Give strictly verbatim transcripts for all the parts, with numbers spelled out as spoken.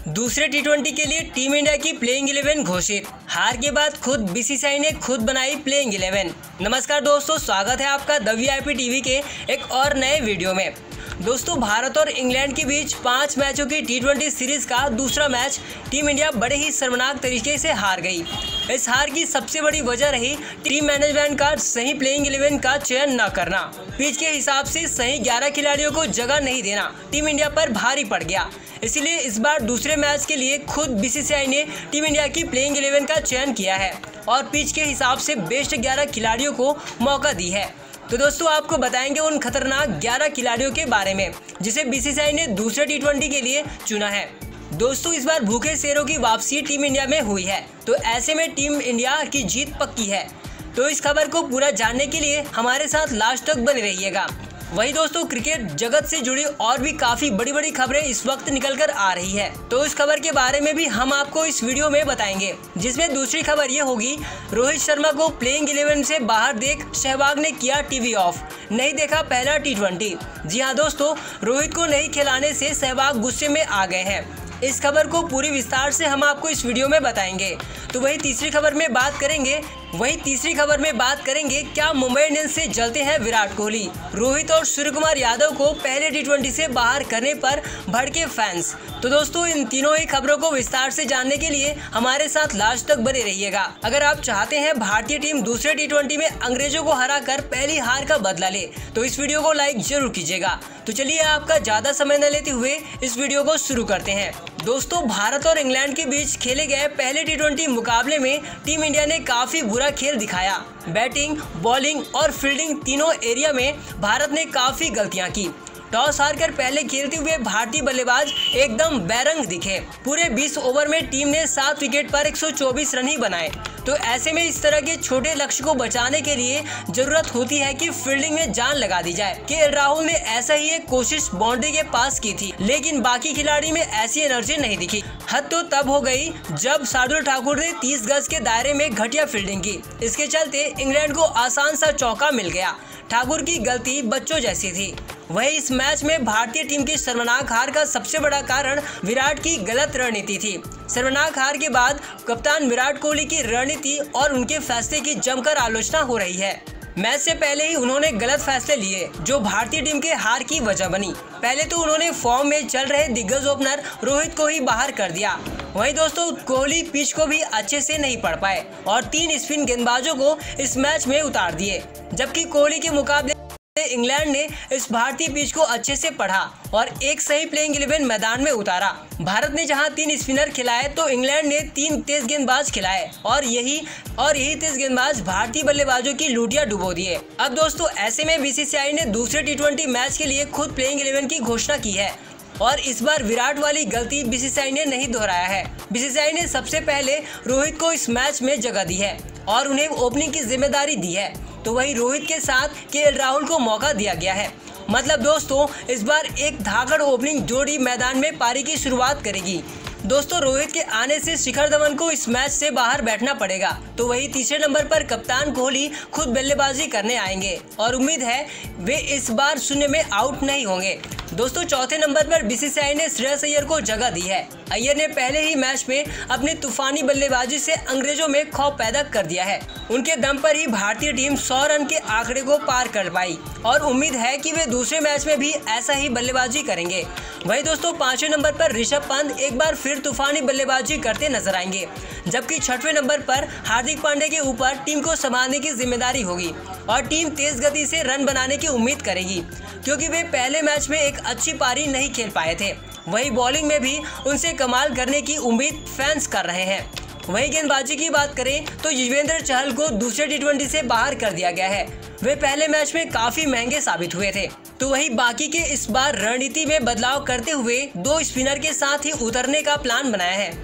दूसरे T twenty के लिए टीम इंडिया की प्लेइंग इलेवन घोषित। हार के बाद खुद बीसीसीआई ने खुद बनाई प्लेइंग इलेवन। नमस्कार दोस्तों, स्वागत है आपका द वीआईपी टीवी के एक और नए वीडियो में। दोस्तों, भारत और इंग्लैंड के बीच पाँच मैचों की टी ट्वेंटी सीरीज का दूसरा मैच टीम इंडिया बड़े ही शर्मनाक तरीके से हार गई। इस हार की सबसे बड़ी वजह रही टीम मैनेजमेंट का सही प्लेइंग इलेवन का चयन न करना। पिच के हिसाब से सही ग्यारह खिलाड़ियों को जगह नहीं देना टीम इंडिया पर भारी पड़ गया। इसलिए इस बार दूसरे मैच के लिए खुद बीसीसीआई ने टीम इंडिया की प्लेइंग इलेवन का चयन किया है और पिच के हिसाब से बेस्ट ग्यारह खिलाड़ियों को मौका दी है। तो दोस्तों, आपको बताएंगे उन खतरनाक ग्यारह खिलाड़ियों के बारे में जिसे बीसीसीआई ने दूसरे टी ट्वेंटी के लिए चुना है। दोस्तों, इस बार भूखे शेरों की वापसी टीम इंडिया में हुई है, तो ऐसे में टीम इंडिया की जीत पक्की है। तो इस खबर को पूरा जानने के लिए हमारे साथ लास्ट तक बने रहिएगा। वही दोस्तों, क्रिकेट जगत से जुड़ी और भी काफी बड़ी बड़ी खबरें इस वक्त निकल कर आ रही है, तो इस खबर के बारे में भी हम आपको इस वीडियो में बताएंगे। जिसमें दूसरी खबर ये होगी, रोहित शर्मा को प्लेइंग इलेवन से बाहर देख सहवाग ने किया टीवी ऑफ, नहीं देखा पहला टी ट्वेंटी। जी हाँ दोस्तों, रोहित को नहीं खिलाने से सहवाग गुस्से में आ गए हैं। इस खबर को पूरी विस्तार से हम आपको इस वीडियो में बताएंगे। तो वही तीसरी खबर में बात करेंगे वही तीसरी खबर में बात करेंगे क्या मुंबई इंडियंस से जलते हैं विराट कोहली। रोहित और सूर्य कुमार यादव को पहले टी ट्वेंटी से बाहर करने पर भड़के फैंस। तो दोस्तों, इन तीनों ही खबरों को विस्तार से जानने के लिए हमारे साथ लास्ट तक बने रहिएगा। अगर आप चाहते हैं भारतीय टीम दूसरे टी ट्वेंटी में अंग्रेजों को हरा कर पहली हार का बदला ले, तो इस वीडियो को लाइक जरूर कीजिएगा। तो चलिए, आपका ज्यादा समय न लेते हुए इस वीडियो को शुरू करते हैं। दोस्तों, भारत और इंग्लैंड के बीच खेले गए पहले टी ट्वेंटी मुकाबले में टीम इंडिया ने काफी बुरा खेल दिखाया। बैटिंग, बॉलिंग और फील्डिंग तीनों एरिया में भारत ने काफी गलतियां की। टॉस हारकर पहले खेलते हुए भारतीय बल्लेबाज एकदम बेरंग दिखे। पूरे बीस ओवर में टीम ने सात विकेट पर एक सौ चौबीस रन ही बनाए। तो ऐसे में इस तरह के छोटे लक्ष्य को बचाने के लिए जरूरत होती है कि फील्डिंग में जान लगा दी जाए। केएल राहुल ने ऐसा ही एक कोशिश बाउंड्री के पास की थी, लेकिन बाकी खिलाड़ी में ऐसी एनर्जी नहीं दिखी। हद तो तब हो गई जब शार्दुल ठाकुर ने तीस गज के दायरे में घटिया फील्डिंग की। इसके चलते इंग्लैंड को आसान सा चौका मिल गया। ठाकुर की गलती बच्चों जैसी थी। वही इस मैच में भारतीय टीम की शर्मनाक हार का सबसे बड़ा कारण विराट की गलत रणनीति थी। शर्मनाक हार के बाद कप्तान विराट कोहली की रणनीति और उनके फैसले की जमकर आलोचना हो रही है। मैच से पहले ही उन्होंने गलत फैसले लिए जो भारतीय टीम के हार की वजह बनी। पहले तो उन्होंने फॉर्म में चल रहे दिग्गज ओपनर रोहित को ही बाहर कर दिया। वहीं दोस्तों, कोहली पिच को भी अच्छे से नहीं पढ़ पाए और तीन स्पिन गेंदबाजों को इस मैच में उतार दिए, जबकि कोहली के मुकाबले इंग्लैंड ने इस भारतीय पिच को अच्छे से पढ़ा और एक सही प्लेइंग इलेवन मैदान में उतारा। भारत ने जहां तीन स्पिनर खिलाए तो इंग्लैंड ने तीन तेज गेंदबाज खिलाए और यही और यही तेज गेंदबाज भारतीय बल्लेबाजों की लूटियां डुबो दिए। अब दोस्तों, ऐसे में बीसीसीआई ने दूसरे टी ट्वेंटी मैच के लिए खुद प्लेइंग इलेवन की घोषणा की है और इस बार विराट वाली गलती बीसीसीआई ने नहीं दोहराया है। बीसीसीआई ने सबसे पहले रोहित को इस मैच में जगह दी है और उन्हें ओपनिंग की जिम्मेदारी दी है। तो वही रोहित के साथ केएल राहुल को मौका दिया गया है। मतलब दोस्तों, इस बार एक धाकड़ ओपनिंग जोड़ी मैदान में पारी की शुरुआत करेगी। दोस्तों, रोहित के आने से शिखर धवन को इस मैच से बाहर बैठना पड़ेगा। तो वही तीसरे नंबर पर कप्तान कोहली खुद बल्लेबाजी करने आएंगे और उम्मीद है वे इस बार शून्य में आउट नहीं होंगे। दोस्तों, चौथे नंबर पर बीसीसीआई ने श्रेयस अय्यर को जगह दी है। अय्यर ने पहले ही मैच में अपनी तूफानी बल्लेबाजी से अंग्रेजों में खौफ पैदा कर दिया है। उनके दम पर ही भारतीय टीम सौ रन के आंकड़े को पार कर पाई और उम्मीद है कि वे दूसरे मैच में भी ऐसा ही बल्लेबाजी करेंगे। वही दोस्तों, पांचवें नंबर पर ऋषभ पंत एक बार फिर तूफानी बल्लेबाजी करते नजर आएंगे, जबकि छठवें नंबर पर हार्दिक पांड्या के ऊपर टीम को संभालने की जिम्मेदारी होगी और टीम तेज गति से रन बनाने की उम्मीद करेगी, क्योंकि वे पहले मैच में एक अच्छी पारी नहीं खेल पाए थे। वही बॉलिंग में भी उनसे कमाल करने की उम्मीद फैंस कर रहे हैं। वही गेंदबाजी की बात करें तो युजवेंद्र चहल को दूसरे टी ट्वेंटी से बाहर कर दिया गया है। वे पहले मैच में काफी महंगे साबित हुए थे। तो वही बाकी के इस बार रणनीति में बदलाव करते हुए दो स्पिनर के साथ ही उतरने का प्लान बनाया है,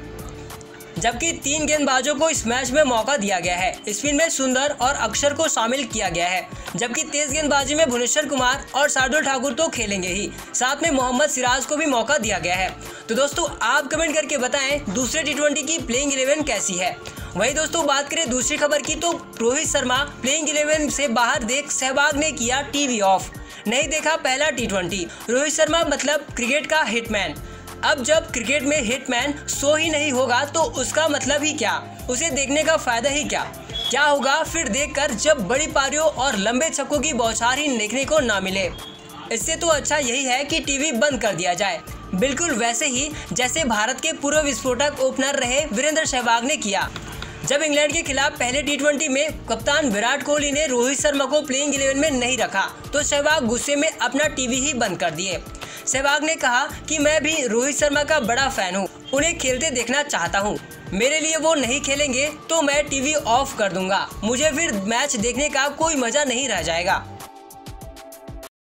जबकि तीन गेंदबाजों को इस मैच में मौका दिया गया है। स्पिन में सुंदर और अक्षर को शामिल किया गया है, जबकि तेज गेंदबाजी में भुवनेश्वर कुमार और शार्दुल ठाकुर तो खेलेंगे ही, साथ में मोहम्मद सिराज को भी मौका दिया गया है। तो दोस्तों, आप कमेंट करके बताएं दूसरे टी ट्वेंटी की प्लेइंग इलेवन कैसी है। वही दोस्तों, बात करें दूसरी खबर की तो रोहित शर्मा प्लेइंग इलेवन से बाहर देख सहवाग ने किया टीवी ऑफ, नहीं देखा पहला टी ट्वेंटी। रोहित शर्मा मतलब क्रिकेट का हिटमैन। अब जब क्रिकेट में हिटमैन शो ही नहीं होगा तो उसका मतलब ही क्या, उसे देखने का फायदा ही क्या क्या होगा फिर देखकर जब बड़ी पारियों और लंबे छक्कों की बौछार ही देखने को ना मिले। इससे तो अच्छा यही है कि टीवी बंद कर दिया जाए, बिल्कुल वैसे ही जैसे भारत के पूर्व विस्फोटक ओपनर रहे वीरेंद्र सहवाग ने किया। जब इंग्लैंड के खिलाफ पहले टी ट्वेंटी में कप्तान विराट कोहली ने रोहित शर्मा को प्लेइंग इलेवन में नहीं रखा तो सहवाग गुस्से में अपना टीवी ही बंद कर दिए। सहवाग ने कहा कि मैं भी रोहित शर्मा का बड़ा फैन हूं, उन्हें खेलते देखना चाहता हूं। मेरे लिए वो नहीं खेलेंगे तो मैं टीवी ऑफ कर दूंगा, मुझे फिर मैच देखने का कोई मजा नहीं रह जाएगा।